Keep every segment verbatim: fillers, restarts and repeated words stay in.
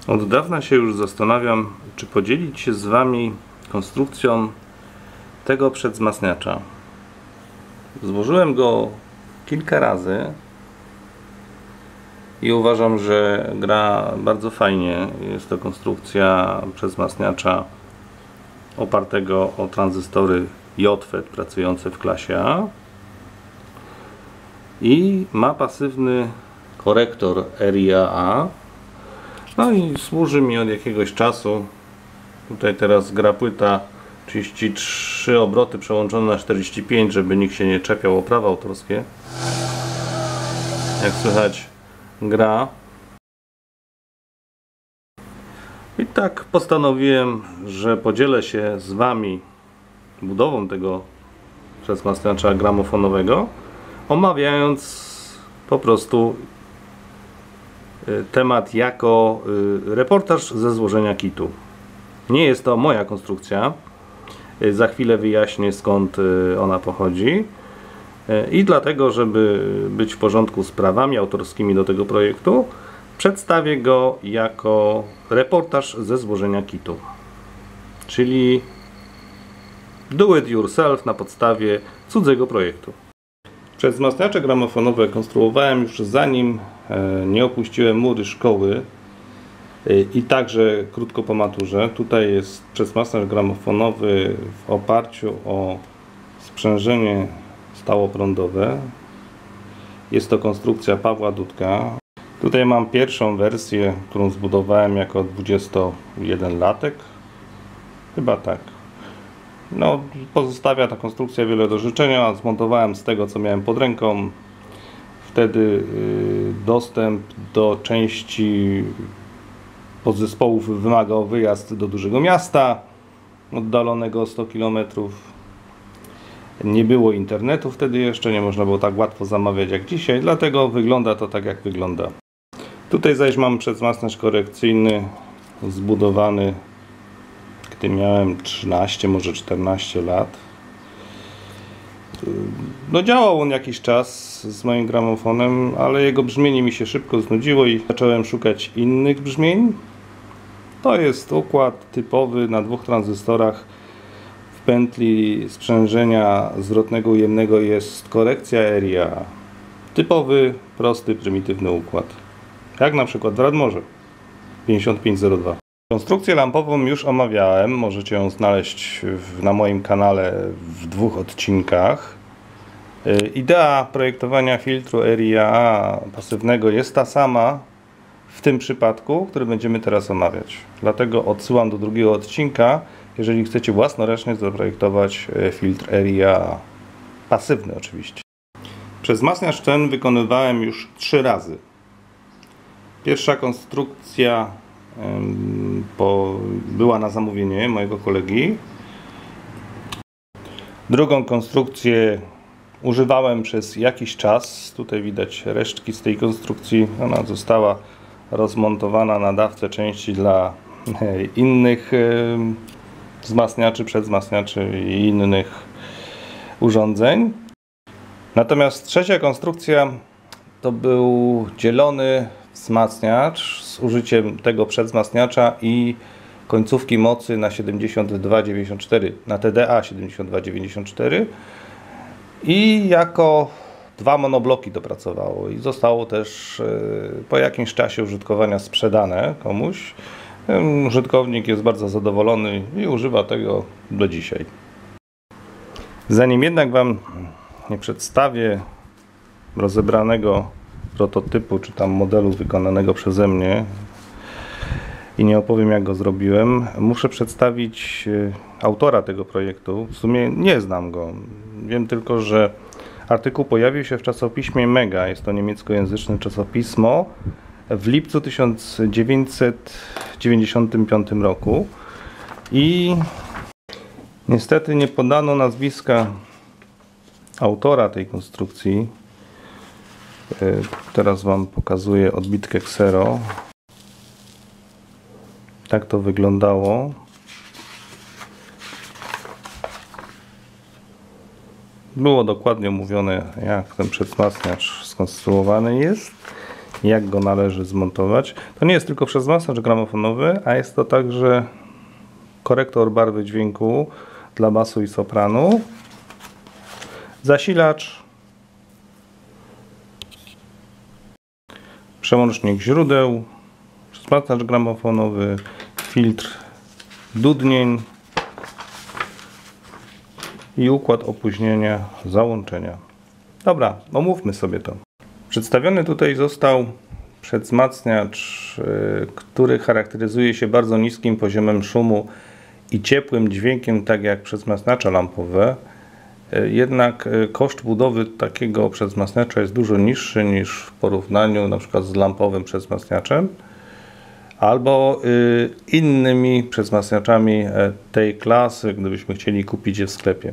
Od dawna się już zastanawiam, czy podzielić się z Wami konstrukcją tego przedwzmacniacza. Złożyłem go kilka razy i uważam, że gra bardzo fajnie. Jest to konstrukcja przedwzmacniacza opartego o tranzystory J F E T pracujące w klasie A i ma pasywny korektor R I A A. No i służy mi od jakiegoś czasu. Tutaj teraz gra płyta trzydzieści trzy obroty przełączone na czterdzieści pięć, żeby nikt się nie czepiał o prawa autorskie. Jak słychać, gra. I tak postanowiłem, że podzielę się z Wami budową tego przedwzmacniacza gramofonowego, omawiając po prostu temat jako reportaż ze złożenia kitu. Nie jest to moja konstrukcja. Za chwilę wyjaśnię, skąd ona pochodzi. I dlatego, żeby być w porządku z prawami autorskimi do tego projektu, przedstawię go jako reportaż ze złożenia kitu. Czyli do it yourself na podstawie cudzego projektu. Przedwzmacniacze gramofonowe konstruowałem już zanim nie opuściłem mury szkoły i także krótko po maturze. Tutaj jest przedwzmacniacz gramofonowy w oparciu o sprzężenie stałoprądowe. Jest to konstrukcja Pawła Dudka. Tutaj mam pierwszą wersję, którą zbudowałem jako dwudziestojedenlatek. Chyba tak. No, pozostawia ta konstrukcja wiele do życzenia. Zmontowałem z tego, co miałem pod ręką. Wtedy yy, dostęp do części podzespołów wymagał wyjazd do dużego miasta oddalonego o sto kilometrów. Nie było internetu wtedy jeszcze, nie można było tak łatwo zamawiać jak dzisiaj, dlatego wygląda to tak, jak wygląda. Tutaj zaś mam przedwzmacniacz korekcyjny zbudowany, gdy miałem trzynaście, może czternaście lat. No, działał on jakiś czas z moim gramofonem, ale jego brzmienie mi się szybko znudziło i zacząłem szukać innych brzmień. To jest układ typowy na dwóch tranzystorach. W pętli sprzężenia zwrotnego ujemnego jest korekcja R I A A. Typowy, prosty, prymitywny układ. Jak na przykład w Radmorze pięćdziesiąt pięć zero dwa. Konstrukcję lampową już omawiałem, możecie ją znaleźć w, na moim kanale w dwóch odcinkach. Idea projektowania filtru R I A A pasywnego jest ta sama w tym przypadku, który będziemy teraz omawiać. Dlatego odsyłam do drugiego odcinka, jeżeli chcecie własnoręcznie zaprojektować filtr R I A A. Pasywny oczywiście. Przedwzmacniacz ten wykonywałem już trzy razy. Pierwsza konstrukcja bo była na zamówienie mojego kolegi. Drugą konstrukcję używałem przez jakiś czas. Tutaj widać resztki z tej konstrukcji. Ona została rozmontowana na dawce części dla innych wzmacniaczy, przedwzmacniaczy i innych urządzeń. Natomiast trzecia konstrukcja to był dzielony wzmacniacz z użyciem tego przedwzmacniacza i końcówki mocy na siedemdziesiąt dwa dziewięćdziesiąt cztery, na T D A siedemdziesiąt dwa dziewięćdziesiąt cztery i jako dwa monobloki to pracowało i zostało też po jakimś czasie użytkowania sprzedane komuś. Użytkownik jest bardzo zadowolony i używa tego do dzisiaj. Zanim jednak Wam nie przedstawię rozebranego prototypu, czy tam modelu wykonanego przeze mnie i nie opowiem, jak go zrobiłem, muszę przedstawić autora tego projektu. W sumie nie znam go. Wiem tylko, że artykuł pojawił się w czasopiśmie Mega. Jest to niemieckojęzyczne czasopismo w lipcu tysiąc dziewięćset dziewięćdziesiątym piątym roku i niestety nie podano nazwiska autora tej konstrukcji. Teraz Wam pokazuję odbitkę ksero. Tak to wyglądało. Było dokładnie omówione, jak ten przedwzmacniacz skonstruowany jest. jak go należy zmontować. To nie jest tylko przezmacniacz gramofonowy, a jest to także korektor barwy dźwięku dla basu i sopranu, zasilacz, przełącznik źródeł, przezmacniacz gramofonowy, filtr dudnień i układ opóźnienia załączenia. Dobra, omówmy sobie to. Przedstawiony tutaj został przezmacniacz, który charakteryzuje się bardzo niskim poziomem szumu i ciepłym dźwiękiem, tak jak przezmacniacze lampowe. Jednak koszt budowy takiego przezmacniacza jest dużo niższy niż w porównaniu na przykład z lampowym przezmacniaczem albo innymi przezmacniaczami tej klasy, gdybyśmy chcieli kupić je w sklepie.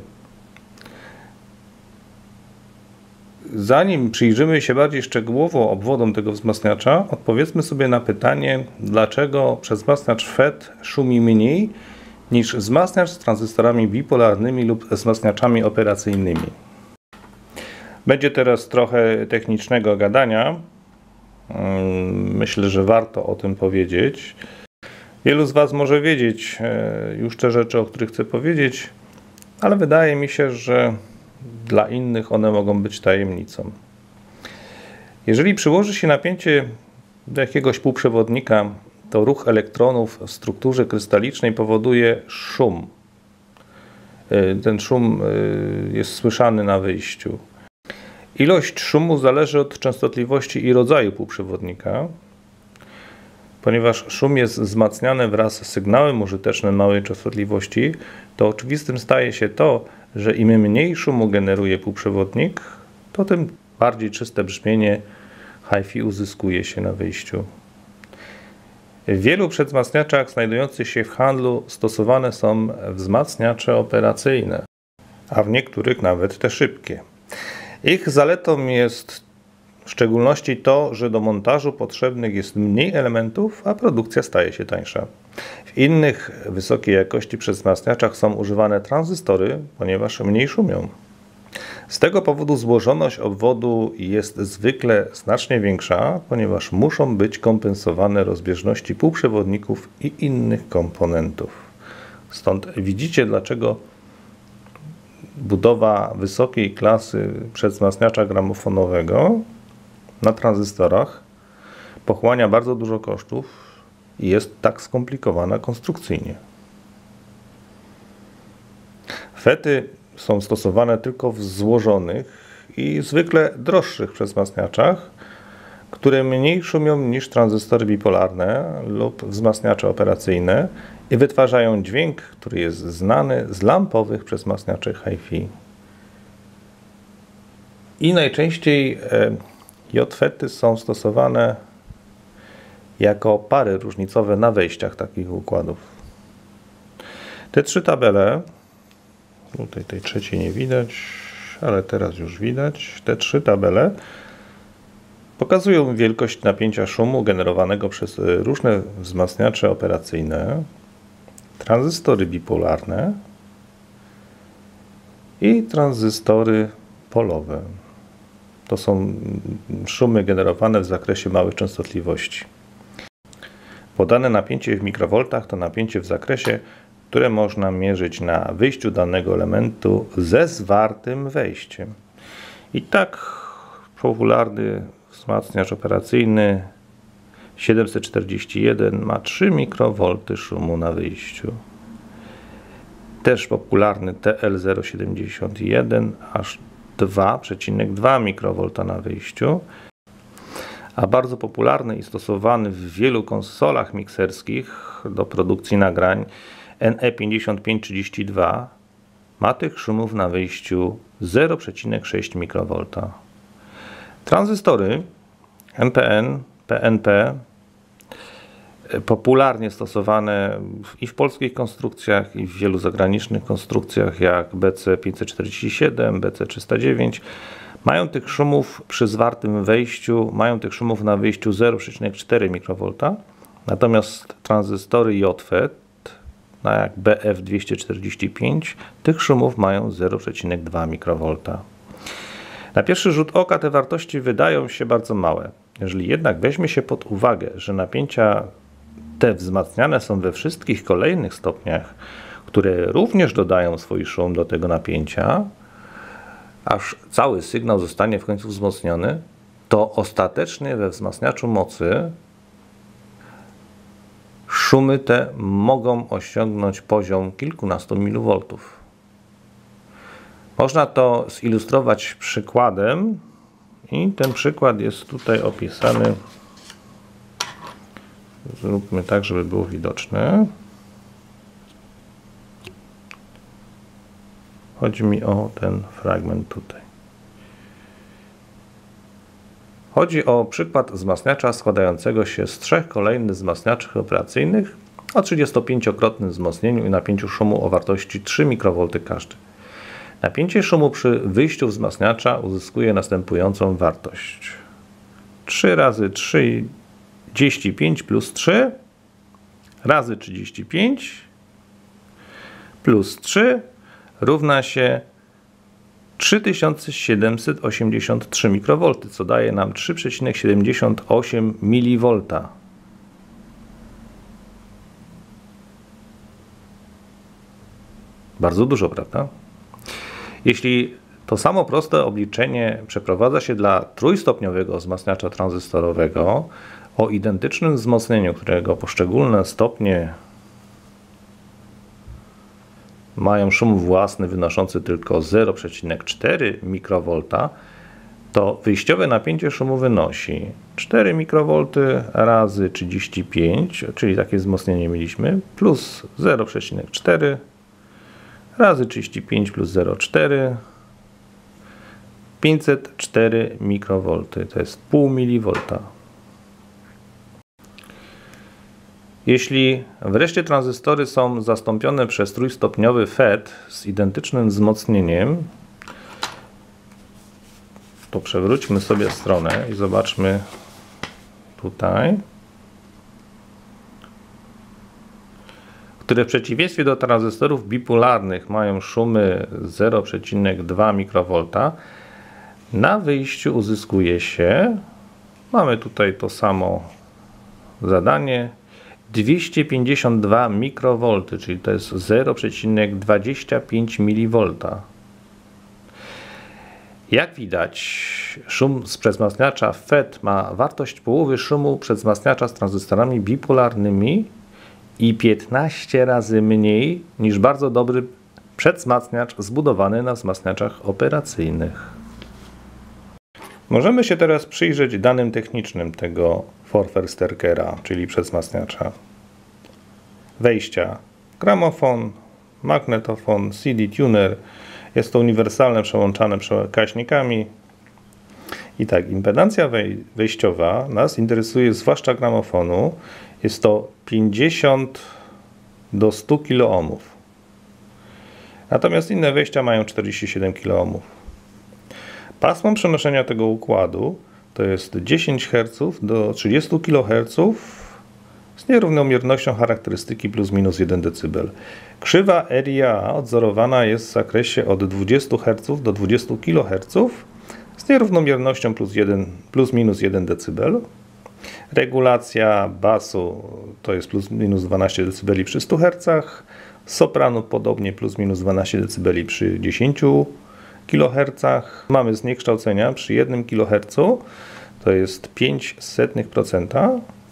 Zanim przyjrzymy się bardziej szczegółowo obwodom tego wzmacniacza, odpowiedzmy sobie na pytanie, dlaczego przezmacniacz F E T szumi mniej niż wzmacniacz z tranzystorami bipolarnymi lub wzmacniaczami operacyjnymi. Będzie teraz trochę technicznego gadania. Myślę, że warto o tym powiedzieć. Wielu z Was może wiedzieć już te rzeczy, o których chcę powiedzieć, ale wydaje mi się, że dla innych one mogą być tajemnicą. Jeżeli przyłoży się napięcie do jakiegoś półprzewodnika, to ruch elektronów w strukturze krystalicznej powoduje szum. Ten szum jest słyszany na wyjściu. Ilość szumu zależy od częstotliwości i rodzaju półprzewodnika. Ponieważ szum jest wzmacniany wraz z sygnałem użytecznym małej częstotliwości, to oczywistym staje się to, że im mniej szumu generuje półprzewodnik, to tym bardziej czyste brzmienie hi-fi uzyskuje się na wyjściu. W wielu przezmacniaczach znajdujących się w handlu stosowane są wzmacniacze operacyjne, a w niektórych nawet te szybkie. Ich zaletą jest w szczególności to, że do montażu potrzebnych jest mniej elementów, a produkcja staje się tańsza. W innych wysokiej jakości przezmacniaczach są używane tranzystory, ponieważ mniej szumią. Z tego powodu złożoność obwodu jest zwykle znacznie większa, ponieważ muszą być kompensowane rozbieżności półprzewodników i innych komponentów. Stąd widzicie, dlaczego budowa wysokiej klasy przezmacniacza gramofonowego na tranzystorach pochłania bardzo dużo kosztów i jest tak skomplikowana konstrukcyjnie. Fety są stosowane tylko w złożonych i zwykle droższych przezmacniaczach, które mniej szumią niż tranzystory bipolarne lub wzmacniacze operacyjne i wytwarzają dźwięk, który jest znany z lampowych przezmacniaczy hi-fi. I najczęściej J-fety są stosowane jako pary różnicowe na wejściach takich układów. Te trzy tabele, tutaj tej trzeciej nie widać, ale teraz już widać, te trzy tabele pokazują wielkość napięcia szumu generowanego przez różne wzmacniacze operacyjne, tranzystory bipolarne i tranzystory polowe. To są szumy generowane w zakresie małych częstotliwości. Podane napięcie w mikrowoltach to napięcie w zakresie, które można mierzyć na wyjściu danego elementu ze zwartym wejściem. I tak popularny wzmacniacz operacyjny siedemset czterdzieści jeden ma trzy mikrowolty szumu na wyjściu. Też popularny T L zero siedemdziesiąt jeden aż dwa przecinek dwa mikrowolta na wyjściu, a bardzo popularny i stosowany w wielu konsolach mikserskich do produkcji nagrań N E pięćdziesiąt pięć trzydzieści dwa ma tych szumów na wyjściu zero przecinek sześć mikrowolta. Tranzystory N P N, P N P popularnie stosowane i w polskich konstrukcjach, i w wielu zagranicznych konstrukcjach jak B C pięćset czterdzieści siedem, B C trzysta dziewięć mają tych szumów przy zwartym wejściu, mają tych szumów na wyjściu zero przecinek cztery mikrowolta, natomiast tranzystory J-fet, jak B F dwieście czterdzieści pięć, tych szumów mają zero przecinek dwa mikrowolta. Na pierwszy rzut oka te wartości wydają się bardzo małe. Jeżeli jednak weźmie się pod uwagę, że napięcia te wzmacniane są we wszystkich kolejnych stopniach, które również dodają swój szum do tego napięcia, aż cały sygnał zostanie w końcu wzmocniony, to ostatecznie we wzmacniaczu mocy szumy te mogą osiągnąć poziom kilkunastu miliwoltów. Można to zilustrować przykładem i ten przykład jest tutaj opisany. Zróbmy tak, żeby było widoczne. Chodzi mi o ten fragment tutaj. Chodzi o przykład wzmacniacza składającego się z trzech kolejnych wzmacniaczy operacyjnych o trzydziestopięciokrotnym wzmocnieniu i napięciu szumu o wartości trzy mikrowolty każdy. Napięcie szumu przy wyjściu wzmacniacza uzyskuje następującą wartość. trzy razy trzydzieści pięć plus trzy razy trzydzieści pięć plus trzy równa się trzy tysiące siedemset osiemdziesiąt trzy mikrowolty, co daje nam trzy przecinek siedemdziesiąt osiem miliwolta. Bardzo dużo, prawda? Jeśli to samo proste obliczenie przeprowadza się dla trójstopniowego wzmacniacza tranzystorowego o identycznym wzmocnieniu, którego poszczególne stopnie mają szum własny wynoszący tylko zero przecinek cztery mikrowolta, to wyjściowe napięcie szumu wynosi cztery mikrowolty razy trzydzieści pięć, czyli takie wzmocnienie mieliśmy, plus zero przecinek cztery razy trzydzieści pięć plus zero przecinek cztery, pięćset cztery mikrowolty, to jest pół miliwolta. Jeśli wreszcie tranzystory są zastąpione przez trójstopniowy F E T z identycznym wzmocnieniem, to przewróćmy sobie stronę i zobaczmy tutaj, które w przeciwieństwie do tranzystorów bipolarnych mają szumy zero przecinek dwa mikrowolta, na wyjściu uzyskuje się, mamy tutaj to samo zadanie, dwieście pięćdziesiąt dwa mikrowolty, czyli to jest zero przecinek dwadzieścia pięć miliwolta. Jak widać, szum z przedwzmacniacza F E T ma wartość połowy szumu przedwzmacniacza z tranzystorami bipolarnymi i piętnaście razy mniej niż bardzo dobry przedwzmacniacz zbudowany na wzmacniaczach operacyjnych. Możemy się teraz przyjrzeć danym technicznym tego Forster-Sterkera, czyli przedwzmacniacza. Wejścia: gramofon, magnetofon, C D tuner. Jest to uniwersalne przełączane przekaźnikami. I tak, impedancja wejściowa nas interesuje, zwłaszcza gramofonu. Jest to pięćdziesiąt do stu kiloohmów. Natomiast inne wejścia mają czterdzieści siedem kiloohmów. Pasmo przenoszenia tego układu to jest dziesięć herców do trzydziestu kiloherców z nierównomiernością charakterystyki plus minus jeden decybel. Krzywa R I A odzorowana jest w zakresie od dwudziestu herców do dwudziestu kiloherców z nierównomiernością plus, jeden, plus minus jeden decybel. Regulacja basu to jest plus minus dwanaście decybeli przy stu hercach. Sopranu podobnie plus minus dwanaście decybeli przy dziesięciu kilohercach. Mamy zniekształcenia przy jednym kilohercu, to jest pięć setnych procenta.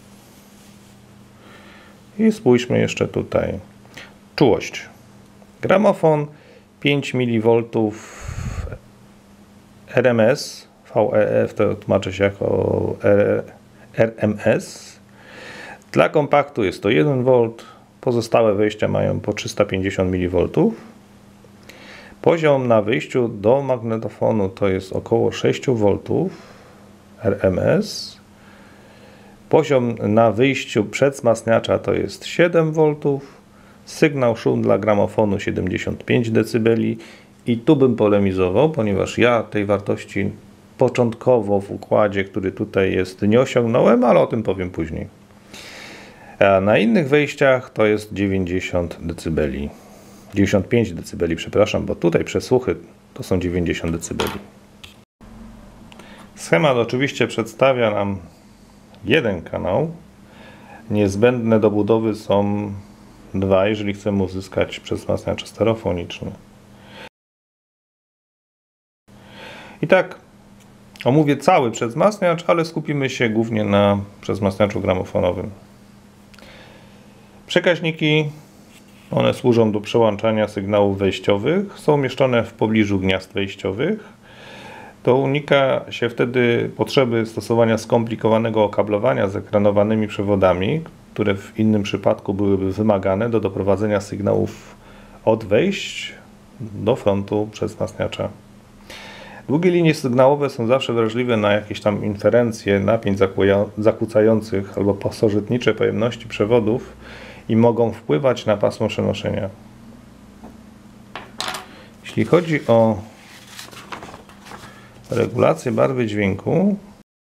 I spójrzmy jeszcze tutaj. Czułość. Gramofon pięć miliwoltów R M S, V E F to tłumaczy się jako R M S. Dla kompaktu jest to jeden wolt, pozostałe wejścia mają po trzysta pięćdziesiąt miliwoltów. Poziom na wyjściu do magnetofonu to jest około sześć woltów R M S. Poziom na wyjściu przedwzmacniacza to jest siedem woltów. Sygnał szum dla gramofonu siedemdziesiąt pięć decybeli. I tu bym polemizował, ponieważ ja tej wartości początkowo w układzie, który tutaj jest, nie osiągnąłem, ale o tym powiem później. A na innych wejściach to jest dziewięćdziesiąt decybeli. dziewięćdziesiąt pięć decybeli, przepraszam, bo tutaj przesłuchy to są dziewięćdziesiąt decybeli. Schemat oczywiście przedstawia nam jeden kanał. Niezbędne do budowy są dwa, jeżeli chcemy uzyskać przezmacniacz stereofoniczny. I tak omówię cały przezmacniacz, ale skupimy się głównie na przezmacniaczu gramofonowym. Przekaźniki, one służą do przełączania sygnałów wejściowych, są umieszczone w pobliżu gniazd wejściowych. To unika się wtedy potrzeby stosowania skomplikowanego okablowania z ekranowanymi przewodami, które w innym przypadku byłyby wymagane do doprowadzenia sygnałów od wejść do frontu przezmacniacza. Długie linie sygnałowe są zawsze wrażliwe na jakieś tam inferencje napięć zakłócających albo pasożytnicze pojemności przewodów i mogą wpływać na pasmo przenoszenia. Jeśli chodzi o regulację barwy dźwięku,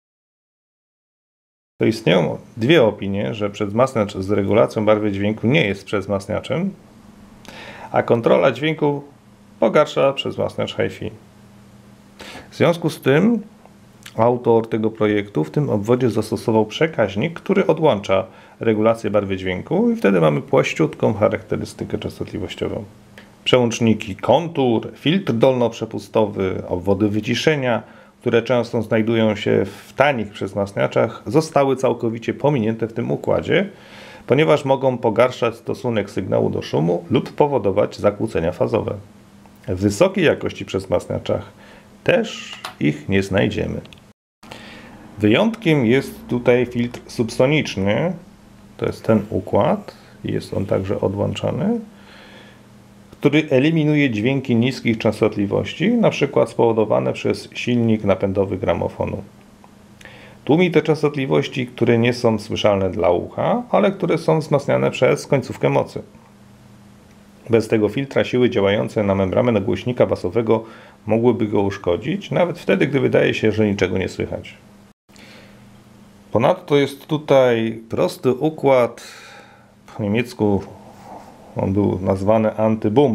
to istnieją dwie opinie, że przezmacniacz z regulacją barwy dźwięku nie jest przezmacniaczem, a kontrola dźwięku pogarsza przezmacniacz hi-fi. W związku z tym autor tego projektu w tym obwodzie zastosował przekaźnik, który odłącza regulację barwy dźwięku i wtedy mamy płaściutką charakterystykę częstotliwościową. Przełączniki kontur, filtr dolnoprzepustowy, obwody wyciszenia, które często znajdują się w tanich przezmacniaczach, zostały całkowicie pominięte w tym układzie, ponieważ mogą pogarszać stosunek sygnału do szumu lub powodować zakłócenia fazowe. W wysokiej jakości przezmacniaczach też ich nie znajdziemy. Wyjątkiem jest tutaj filtr subsoniczny, to jest ten układ, jest on także odłączany, który eliminuje dźwięki niskich częstotliwości, np. spowodowane przez silnik napędowy gramofonu. Tłumi te częstotliwości, które nie są słyszalne dla ucha, ale które są wzmacniane przez końcówkę mocy. Bez tego filtra siły działające na membranę nagłośnika basowego mogłyby go uszkodzić, nawet wtedy, gdy wydaje się, że niczego nie słychać. Ponadto jest tutaj prosty układ, po niemiecku on był nazwany anti-boom,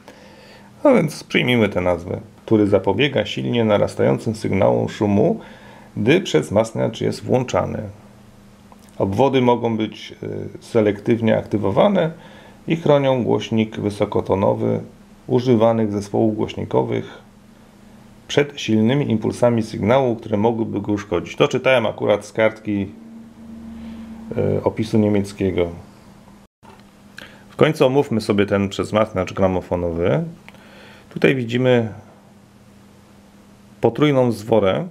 a więc przyjmijmy tę nazwę, który zapobiega silnie narastającym sygnałom szumu, gdy przezmacniacz jest włączany. Obwody mogą być selektywnie aktywowane i chronią głośnik wysokotonowy używanych zespołów głośnikowych przed silnymi impulsami sygnału, które mogłyby go uszkodzić. To czytałem akurat z kartki y, opisu niemieckiego. W końcu omówmy sobie ten przezmacniacz gramofonowy. Tutaj widzimy potrójną zworę,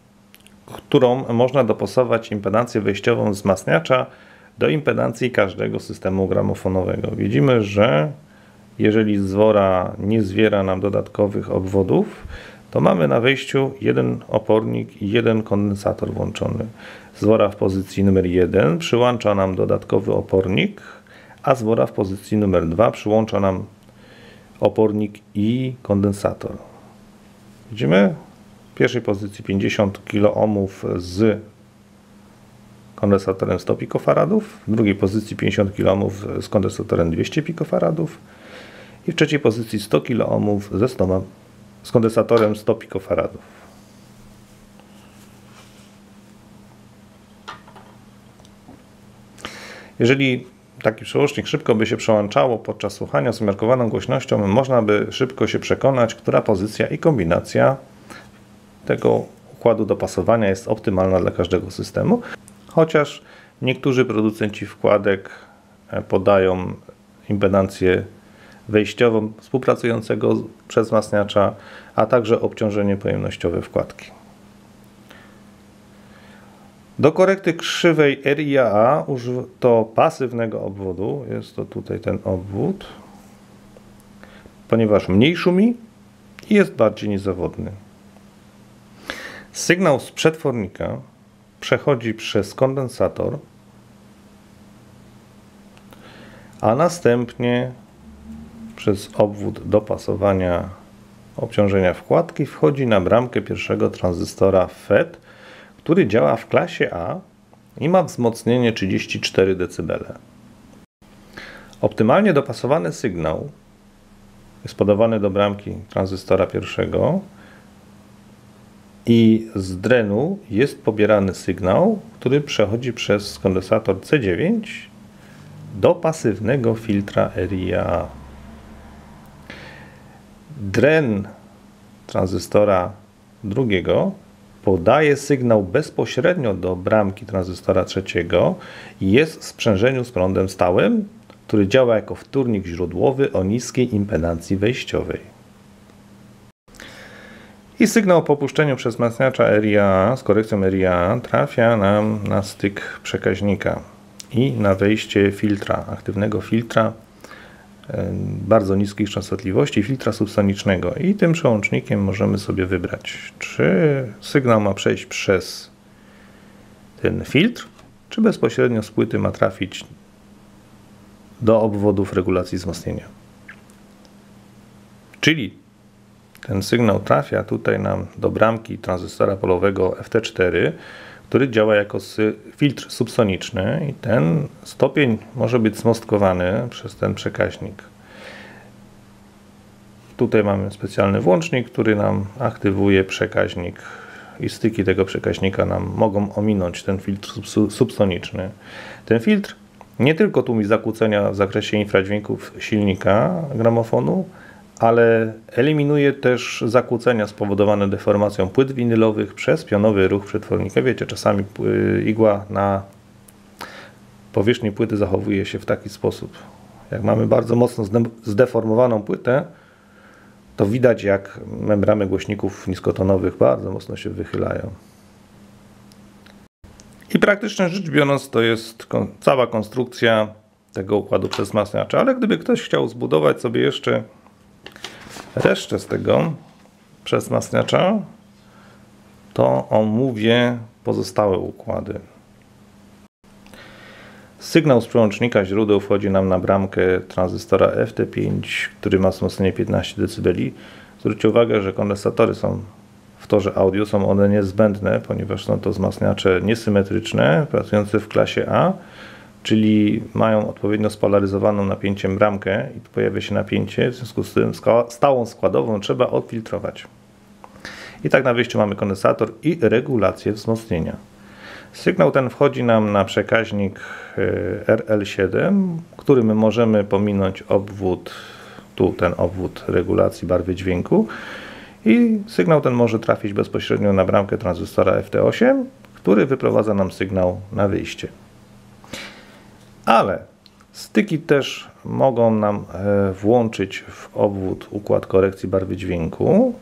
którą można dopasować impedancję wejściową wzmacniacza do impedancji każdego systemu gramofonowego. Widzimy, że jeżeli zwora nie zwiera nam dodatkowych obwodów, to mamy na wejściu jeden opornik i jeden kondensator włączony. Zwora w pozycji numer jeden przyłącza nam dodatkowy opornik, a zwora w pozycji numer dwa przyłącza nam opornik i kondensator. Widzimy? W pierwszej pozycji pięćdziesiąt kiloohmów z kondensatorem sto pikofaradów, w drugiej pozycji pięćdziesiąt kiloohmów z kondensatorem dwieście pikofaradów i w trzeciej pozycji sto kiloohmów ze stoma, z kondensatorem sto pikofaradów. Jeżeli taki przełącznik szybko by się przełączało podczas słuchania z umiarkowaną głośnością, można by szybko się przekonać, która pozycja i kombinacja tego układu dopasowania jest optymalna dla każdego systemu, chociaż niektórzy producenci wkładek podają impedancję wejściową współpracującego przezmacniacza, a także obciążenie pojemnościowe wkładki. Do korekty krzywej R I A A użyto pasywnego obwodu, jest to tutaj ten obwód, ponieważ mniej szumi i jest bardziej niezawodny. Sygnał z przetwornika przechodzi przez kondensator, a następnie przez obwód dopasowania obciążenia wkładki wchodzi na bramkę pierwszego tranzystora F E T, który działa w klasie A i ma wzmocnienie trzydzieści cztery decybele. Optymalnie dopasowany sygnał jest podawany do bramki tranzystora pierwszego I z drenu jest pobierany sygnał, który przechodzi przez kondensator C dziewięć do pasywnego filtra R I A. Dren tranzystora drugiego podaje sygnał bezpośrednio do bramki tranzystora trzeciego i jest w sprzężeniu z prądem stałym, który działa jako wtórnik źródłowy o niskiej impedancji wejściowej. I sygnał po opuszczeniu przez wzmacniacza R I A z korekcją R I A trafia nam na styk przekaźnika i na wejście filtra, aktywnego filtra bardzo niskich częstotliwości, filtra subsonicznego. I tym przełącznikiem możemy sobie wybrać, czy sygnał ma przejść przez ten filtr, czy bezpośrednio z płyty ma trafić do obwodów regulacji wzmocnienia. Czyli ten sygnał trafia tutaj nam do bramki tranzystora polowego F T cztery, który działa jako filtr subsoniczny i ten stopień może być zmostkowany przez ten przekaźnik. Tutaj mamy specjalny włącznik, który nam aktywuje przekaźnik i styki tego przekaźnika nam mogą ominąć ten filtr subsoniczny. Ten filtr nie tylko tłumi zakłócenia w zakresie infradźwięków silnika gramofonu, ale eliminuje też zakłócenia spowodowane deformacją płyt winylowych przez pionowy ruch przetwornika. Wiecie, czasami igła na powierzchni płyty zachowuje się w taki sposób. Jak mamy bardzo mocno zdeformowaną płytę, to widać, jak membrany głośników niskotonowych bardzo mocno się wychylają. I praktycznie rzecz biorąc, to jest cała konstrukcja tego układu przewzmacniacza. Ale gdyby ktoś chciał zbudować sobie jeszcze resztę z tego przewzmacniacza, to omówię pozostałe układy. Sygnał z przełącznika źródeł wchodzi nam na bramkę tranzystora F T pięć, który ma wzmocnienie piętnaście decybeli. Zwróćcie uwagę, że kondensatory są w torze audio, są one niezbędne, ponieważ są to wzmacniacze niesymetryczne, pracujące w klasie A, czyli mają odpowiednio spolaryzowaną napięciem bramkę i tu pojawia się napięcie, w związku z tym stałą składową trzeba odfiltrować. I tak na wyjściu mamy kondensator i regulację wzmocnienia. Sygnał ten wchodzi nam na przekaźnik R L siedem, którym możemy pominąć obwód, tu ten obwód regulacji barwy dźwięku, i sygnał ten może trafić bezpośrednio na bramkę tranzystora F T osiem, który wyprowadza nam sygnał na wyjście. Ale styki też mogą nam włączyć w obwód układ korekcji barwy dźwięku,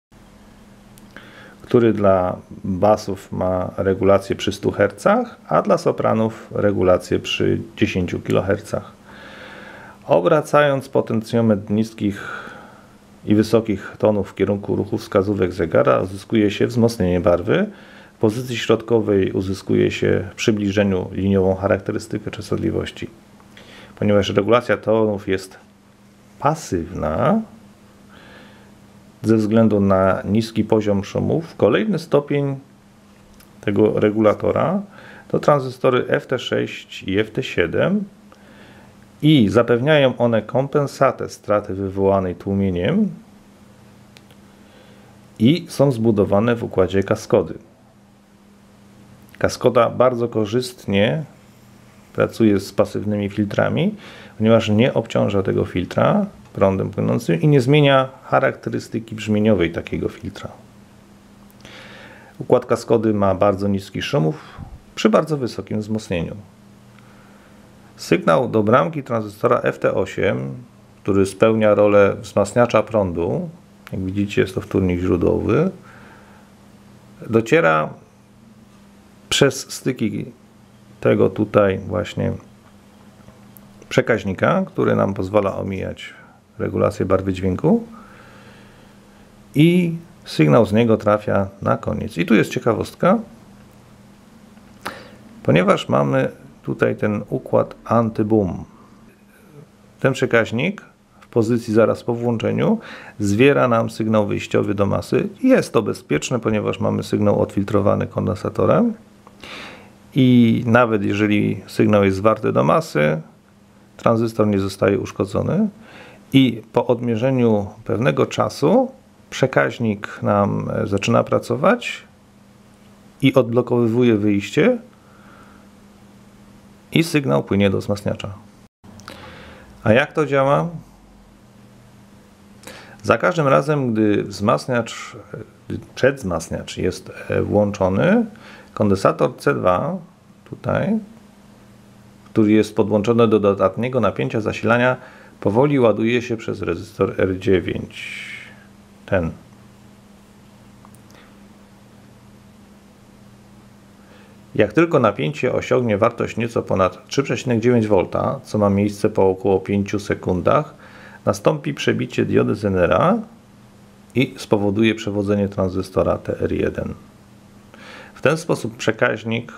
który dla basów ma regulację przy stu hercach, a dla sopranów regulację przy dziesięciu kilohercach. Obracając potencjometr niskich i wysokich tonów w kierunku ruchu wskazówek zegara, uzyskuje się wzmocnienie barwy. W pozycji środkowej uzyskuje się w przybliżeniu liniową charakterystykę częstotliwości. Ponieważ regulacja tonów jest pasywna, ze względu na niski poziom szumów, kolejny stopień tego regulatora to tranzystory F T sześć i F T siedem i zapewniają one kompensatę straty wywołanej tłumieniem i są zbudowane w układzie kaskody. Kaskoda bardzo korzystnie pracuje z pasywnymi filtrami, ponieważ nie obciąża tego filtra prądem płynącym i nie zmienia charakterystyki brzmieniowej takiego filtra. Układ kaskody ma bardzo niski szumów przy bardzo wysokim wzmocnieniu. Sygnał do bramki tranzystora F T osiem, który spełnia rolę wzmacniacza prądu, jak widzicie jest to wtórnik źródłowy, dociera przez styki tego tutaj właśnie przekaźnika, który nam pozwala omijać regulację barwy dźwięku, i sygnał z niego trafia na koniec. I tu jest ciekawostka, ponieważ mamy tutaj ten układ anty-boom. Ten przekaźnik w pozycji zaraz po włączeniu zwiera nam sygnał wyjściowy do masy. Jest to bezpieczne, ponieważ mamy sygnał odfiltrowany kondensatorem i nawet jeżeli sygnał jest zwarty do masy, tranzystor nie zostaje uszkodzony i po odmierzeniu pewnego czasu przekaźnik nam zaczyna pracować i odblokowywuje wyjście i sygnał płynie do wzmacniacza. A jak to działa? Za każdym razem, gdy wzmacniacz, przedwzmacniacz jest włączony, kondensator C dwa, tutaj, który jest podłączony do dodatniego napięcia zasilania, powoli ładuje się przez rezystor R dziewięć. Ten. Jak tylko napięcie osiągnie wartość nieco ponad trzy przecinek dziewięć wolt, co ma miejsce po około pięciu sekundach, nastąpi przebicie diody Zenera i spowoduje przewodzenie tranzystora T R jeden. W ten sposób przekaźnik,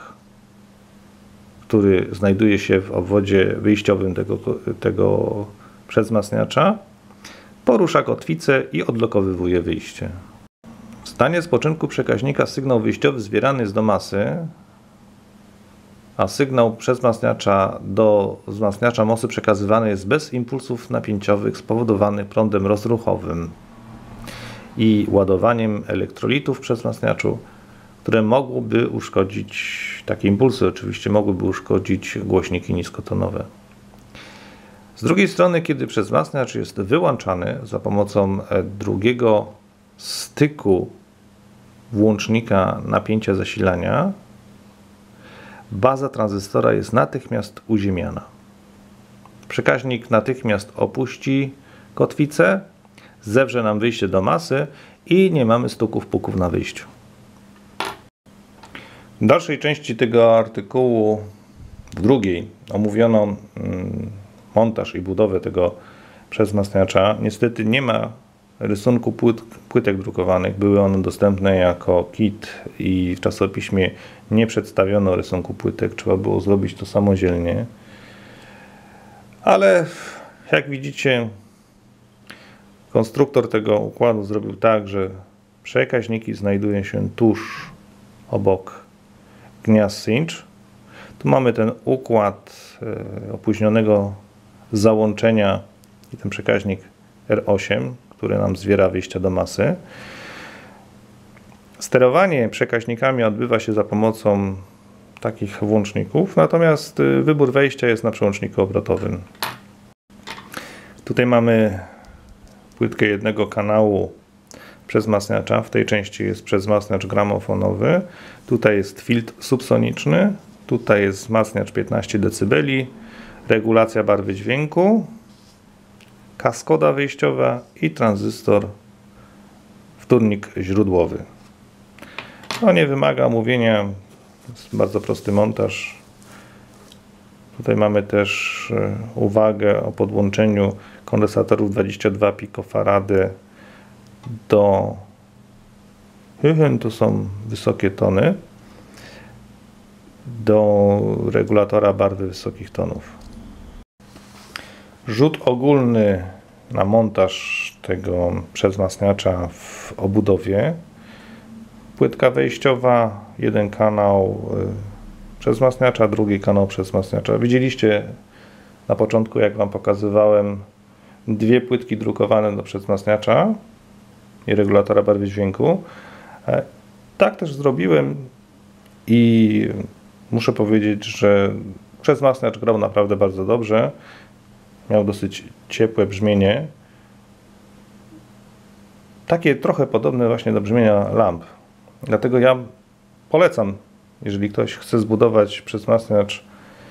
który znajduje się w obwodzie wyjściowym tego, tego przedwzmacniacza, porusza kotwicę i odblokowywuje wyjście. W stanie spoczynku przekaźnika sygnał wyjściowy zbierany jest do masy, a sygnał przedwzmacniacza do wzmacniacza mocy przekazywany jest bez impulsów napięciowych, spowodowany prądem rozruchowym i ładowaniem elektrolitów w przedwzmacniaczu, które mogłyby uszkodzić, takie impulsy oczywiście mogłyby uszkodzić głośniki niskotonowe. Z drugiej strony, kiedy przedwzmacniacz jest wyłączany za pomocą drugiego styku włącznika napięcia zasilania, baza tranzystora jest natychmiast uziemiana. Przekaźnik natychmiast opuści kotwicę, zewrze nam wyjście do masy i nie mamy stuków, puków na wyjściu. W dalszej części tego artykułu, w drugiej, omówiono montaż i budowę tego przedwzmacniacza. Niestety nie ma rysunku płyt, płytek drukowanych. Były one dostępne jako kit i w czasopiśmie nie przedstawiono rysunku płytek. Trzeba było zrobić to samodzielnie. Ale jak widzicie, konstruktor tego układu zrobił tak, że przekaźniki znajdują się tuż obok gniazd cinch. Tu mamy ten układ opóźnionego załączenia i ten przekaźnik R osiem, który nam zwiera wyjścia do masy. Sterowanie przekaźnikami odbywa się za pomocą takich włączników, natomiast wybór wejścia jest na przełączniku obrotowym. Tutaj mamy płytkę jednego kanału przedwzmacniacza. W tej części jest przedwzmacniacz gramofonowy. Tutaj jest filtr subsoniczny. Tutaj jest wzmacniacz piętnaście decybeli, regulacja barwy dźwięku, kaskoda wyjściowa i tranzystor, wtórnik źródłowy. No, nie wymaga omówienia, jest bardzo prosty montaż. Tutaj mamy też uwagę o podłączeniu kondensatorów dwadzieścia dwa pikofarady do, to są wysokie tony, do regulatora barwy wysokich tonów. Rzut ogólny na montaż tego przedwzmacniacza w obudowie. Płytka wejściowa, jeden kanał przedwzmacniacza, drugi kanał przedwzmacniacza. Widzieliście na początku, jak Wam pokazywałem, dwie płytki drukowane do przedwzmacniacza i regulatora barwy dźwięku. Tak też zrobiłem i muszę powiedzieć, że przedwzmacniacz grał naprawdę bardzo dobrze. Miał dosyć ciepłe brzmienie. Takie trochę podobne właśnie do brzmienia lamp. Dlatego ja polecam, jeżeli ktoś chce zbudować przedwzmacniacz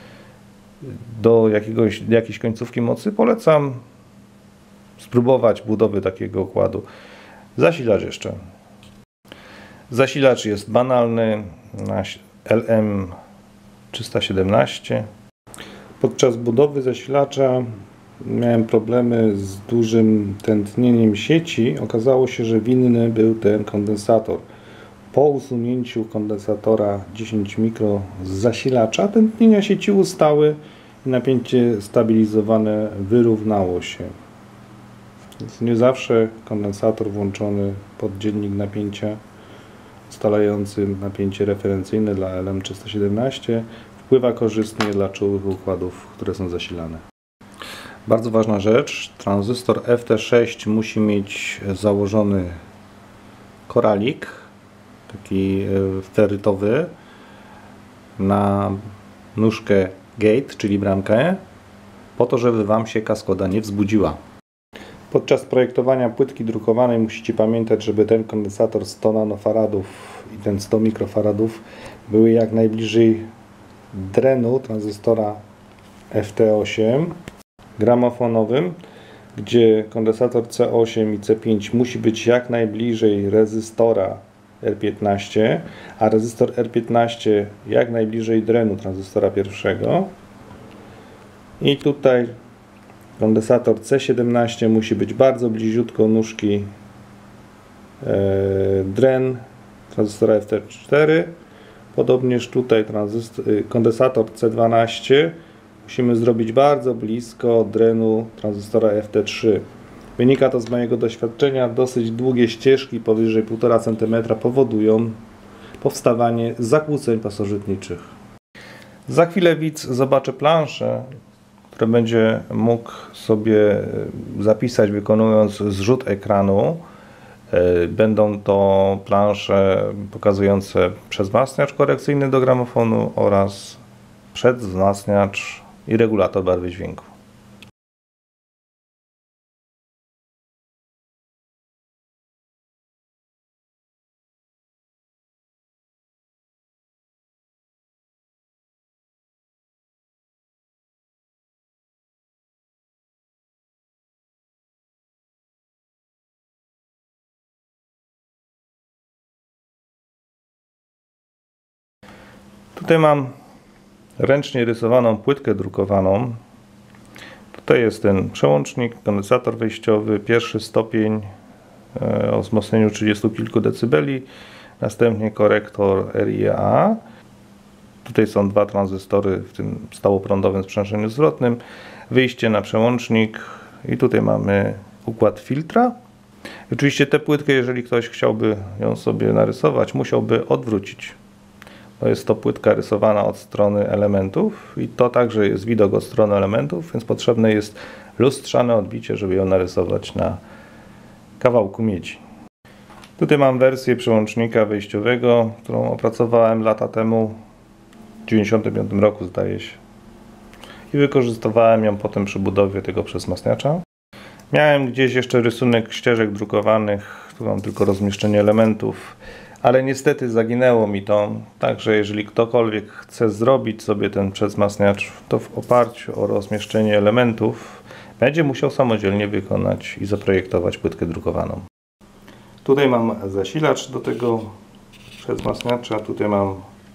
do jakiegoś, do jakiejś końcówki mocy, polecam spróbować budowy takiego układu. Zasilacz jeszcze. Zasilacz jest banalny na L M trzysta siedemnaście. Podczas budowy zasilacza miałem problemy z dużym tętnieniem sieci. Okazało się, że winny był ten kondensator. Po usunięciu kondensatora dziesięć mikro z zasilacza tętnienia sieci ustały i napięcie stabilizowane wyrównało się. Więc nie zawsze kondensator włączony pod dziennik napięcia ustalający napięcie referencyjne dla L M trzysta siedemnaście wpływa korzystnie dla czułych układów, które są zasilane. Bardzo ważna rzecz, tranzystor F T sześć musi mieć założony koralik, taki ferrytowy, na nóżkę gate, czyli bramkę, po to, żeby Wam się kaskoda nie wzbudziła. Podczas projektowania płytki drukowanej musicie pamiętać, żeby ten kondensator sto nanofaradów i ten sto mikrofaradów były jak najbliżej drenu tranzystora F T osiem gramofonowym, gdzie kondensator C osiem i C pięć musi być jak najbliżej rezystora R piętnaście, a rezystor R piętnaście jak najbliżej drenu tranzystora pierwszego. I tutaj kondensator C siedemnaście musi być bardzo bliziutko nóżki e, dren tranzystora F T cztery. Podobnież tutaj kondensator C dwanaście musimy zrobić bardzo blisko drenu tranzystora F T trzy. Wynika to z mojego doświadczenia. Dosyć długie ścieżki powyżej półtora centymetra powodują powstawanie zakłóceń pasożytniczych. Za chwilę widz zobaczy planszę, które będzie mógł sobie zapisać, wykonując zrzut ekranu. Będą to plansze pokazujące przedwzmacniacz korekcyjny do gramofonu oraz przedwzmacniacz i regulator barwy dźwięku. Tutaj mam ręcznie rysowaną płytkę drukowaną. Tutaj jest ten przełącznik, kondensator wejściowy, pierwszy stopień e, o wzmocnieniu trzydziestu kilku decybeli, następnie korektor R I A. Tutaj są dwa tranzystory w tym stałoprądowym sprzężeniu zwrotnym, wyjście na przełącznik i tutaj mamy układ filtra. I oczywiście tę płytkę, jeżeli ktoś chciałby ją sobie narysować, musiałby odwrócić. To jest to płytka rysowana od strony elementów i to także jest widok od strony elementów, więc potrzebne jest lustrzane odbicie, żeby ją narysować na kawałku miedzi. Tutaj mam wersję przełącznika wejściowego, którą opracowałem lata temu, w tysiąc dziewięćset dziewięćdziesiątym piątym roku zdaje się. I wykorzystywałem ją potem przy budowie tego przedwzmacniacza. Miałem gdzieś jeszcze rysunek ścieżek drukowanych, tu mam tylko rozmieszczenie elementów. Ale niestety zaginęło mi to, także jeżeli ktokolwiek chce zrobić sobie ten przedwzmacniacz, to w oparciu o rozmieszczenie elementów będzie musiał samodzielnie wykonać i zaprojektować płytkę drukowaną. Tutaj mam zasilacz do tego przedwzmacniacza, tutaj mam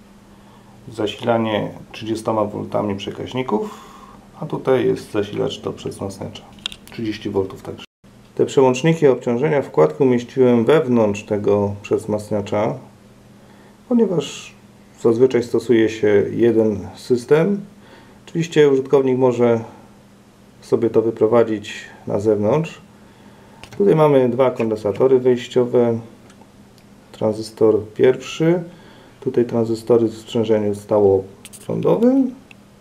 zasilanie trzydziestoma woltami przekaźników, a tutaj jest zasilacz do przedwzmacniacza, trzydzieści woltów także. Te przełączniki obciążenia wkładki umieściłem wewnątrz tego przedwzmacniacza, ponieważ zazwyczaj stosuje się jeden system. Oczywiście użytkownik może sobie to wyprowadzić na zewnątrz. Tutaj mamy dwa kondensatory wejściowe, tranzystor pierwszy, tutaj tranzystory w sprzężeniu stałoprądowym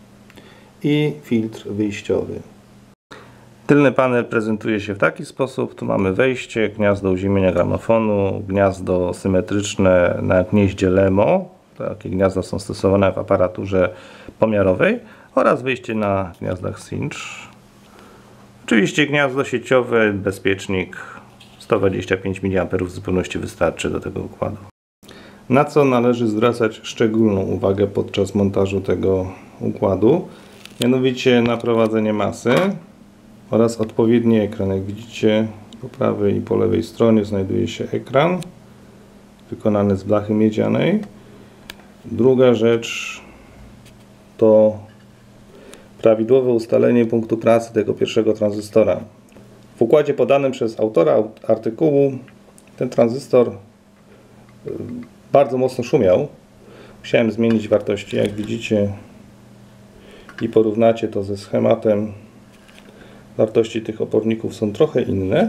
i filtr wyjściowy. Tylny panel prezentuje się w taki sposób. Tu mamy wejście, gniazdo uziemienia gramofonu, gniazdo symetryczne na gnieździe LEMO. Takie gniazda są stosowane w aparaturze pomiarowej oraz wyjście na gniazdach cinch. Oczywiście gniazdo sieciowe, bezpiecznik sto dwadzieścia pięć miliamperów w zupełności wystarczy do tego układu. Na co należy zwracać szczególną uwagę podczas montażu tego układu? Mianowicie na prowadzenie masy oraz odpowiedni ekran. Jak widzicie, po prawej i po lewej stronie znajduje się ekran wykonany z blachy miedzianej. Druga rzecz to prawidłowe ustalenie punktu pracy tego pierwszego tranzystora. W układzie podanym przez autora artykułu ten tranzystor bardzo mocno szumiał. Musiałem zmienić wartości, jak widzicie i porównacie to ze schematem. Wartości tych oporników są trochę inne.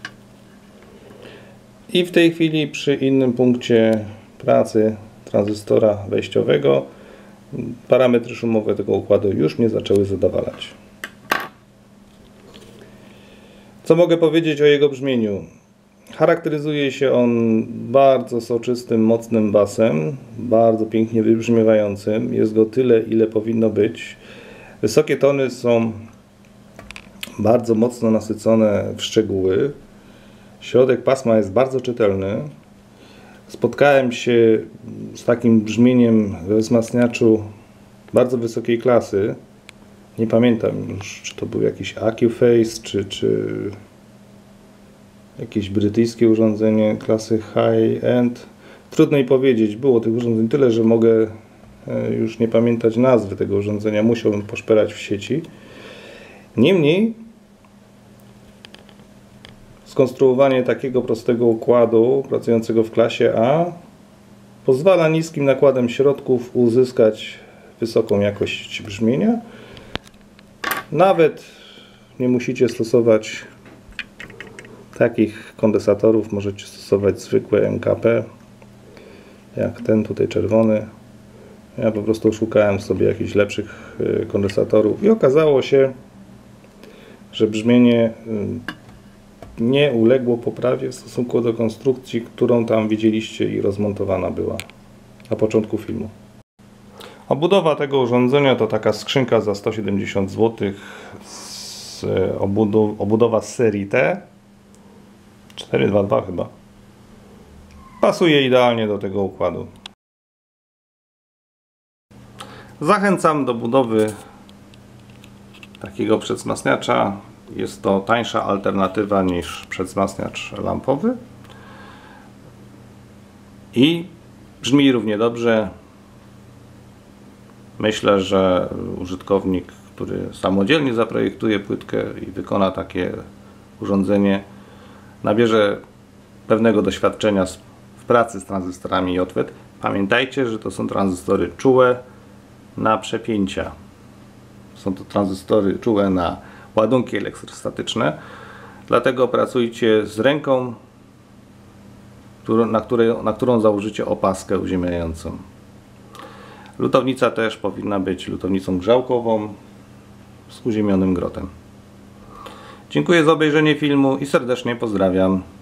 I w tej chwili przy innym punkcie pracy tranzystora wejściowego parametry szumowe tego układu już mnie zaczęły zadowalać. Co mogę powiedzieć o jego brzmieniu? Charakteryzuje się on bardzo soczystym, mocnym basem, bardzo pięknie wybrzmiewającym. Jest go tyle, ile powinno być. Wysokie tony są bardzo mocno nasycone w szczegóły. Środek pasma jest bardzo czytelny. Spotkałem się z takim brzmieniem we wzmacniaczu bardzo wysokiej klasy. Nie pamiętam już, czy to był jakiś Accuphase, czy, czy jakieś brytyjskie urządzenie klasy high-end. Trudno mi powiedzieć, było tych urządzeń tyle, że mogę już nie pamiętać nazwy tego urządzenia, musiałbym poszperać w sieci. Niemniej skonstruowanie takiego prostego układu pracującego w klasie A pozwala niskim nakładem środków uzyskać wysoką jakość brzmienia. Nawet nie musicie stosować takich kondensatorów, możecie stosować zwykłe M K P, jak ten tutaj czerwony. Ja po prostu szukałem sobie jakichś lepszych kondensatorów i okazało się, że brzmienie nie uległo poprawie w stosunku do konstrukcji, którą tam widzieliście i rozmontowana była na początku filmu. Obudowa tego urządzenia to taka skrzynka za sto siedemdziesiąt złotych, z obudow obudowa z serii T cztery dwa dwa chyba. Pasuje idealnie do tego układu. Zachęcam do budowy takiego przedwzmacniacza. Jest to tańsza alternatywa niż przedwzmacniacz lampowy i brzmi równie dobrze. Myślę, że użytkownik, który samodzielnie zaprojektuje płytkę i wykona takie urządzenie, nabierze pewnego doświadczenia w pracy z tranzystorami J W E T. Pamiętajcie, że to są tranzystory czułe na przepięcia. Są to tranzystory czułe na ładunki elektrostatyczne. Dlatego pracujcie z ręką, na, której, na którą założycie opaskę uziemiającą. Lutownica też powinna być lutownicą grzałkową z uziemionym grotem. Dziękuję za obejrzenie filmu i serdecznie pozdrawiam.